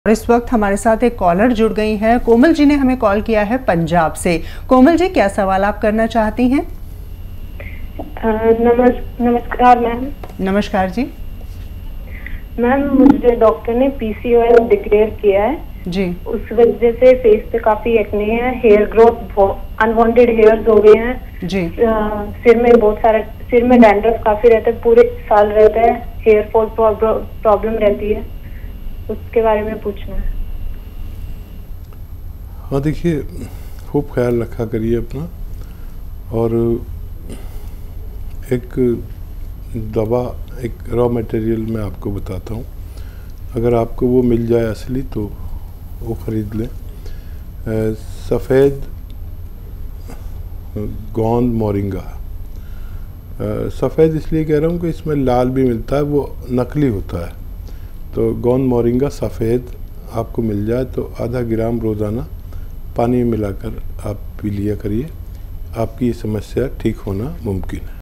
और इस वक्त हमारे साथ एक कॉलर जुड़ गई हैं। कोमल जी ने हमें कॉल किया है पंजाब से। कोमल जी, क्या सवाल आप करना चाहती हैं? नमस्कार मैम। नमस्कार जी। मैम, मुझे डॉक्टर ने पीसीओएस डिक्लेयर किया है जी। उस वजह से फेस पे काफी एक्ने है, हेयर ग्रोथ, अनवांटेड हेयर्स हो गए हैं जी। सिर में डैंड्रफ काफी रहता है, पूरे साल रहता है, हेयर फॉल प्रॉब्लम रहती है, उसके बारे में पूछना है। हाँ, देखिए, खूब ख्याल रखा करिए अपना। और एक दवा, एक रॉ मटेरियल मैं आपको बताता हूँ, अगर आपको वो मिल जाए असली तो वो ख़रीद लें। सफ़ेद गोंद मोरिंगा। सफ़ेद इसलिए कह रहा हूँ कि इसमें लाल भी मिलता है, वो नकली होता है। तो गोंद मोरिंगा सफ़ेद आपको मिल जाए तो आधा ग्राम रोज़ाना पानी में मिलाकर आप पी लिया करिए, आपकी ये समस्या ठीक होना मुमकिन है।